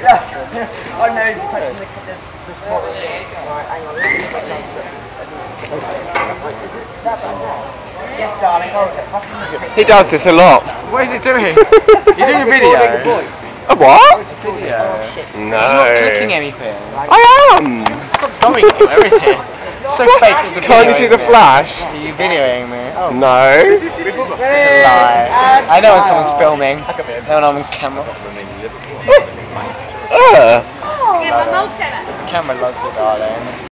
I know the question the top. Right, hang on. Yes, darling. He does this a lot. What is he doing? You're doing a video? A what? Video. No. You're not clicking anything. I am. Stop going to everything. So fake. Can't you see the flash? Are you videoing me? Oh. No. It's a lie. I know when someone's filming. I know when I'm on camera. Uh. Camera loves it, darling.